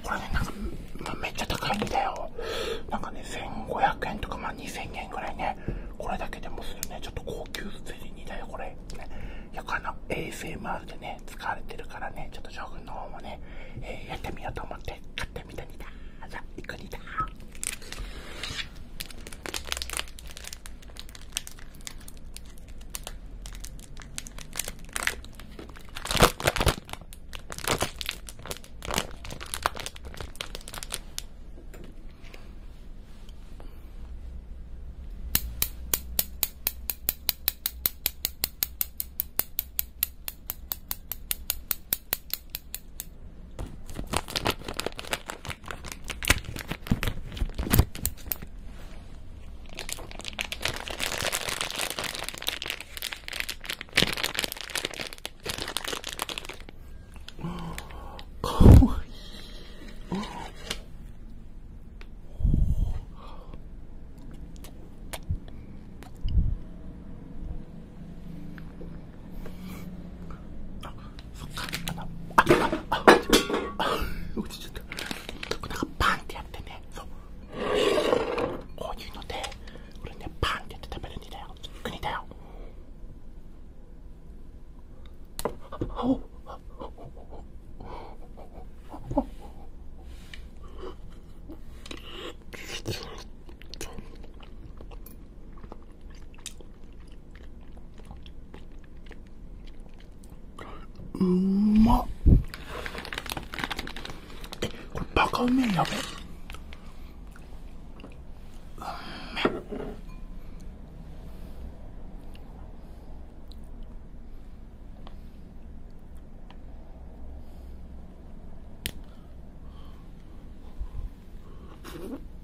これね、なんか、めっちゃ高いんだよ。なんかね、1500円とか、2000円ぐらいね、これだけでもするね、ちょっと高級ゼリーだよ、これ。ね、よくASMR でね、使われてるからね、ちょっと将軍の方もね、やってみようと思って買ってみたにだ。じゃあ、行くにだ。落ちちゃった。なんかパンってやってね、そう。こういうので、これね、パンってやって食べるんだよ。国だよ。うまっ。これバカうめえ、やべ。うんめ。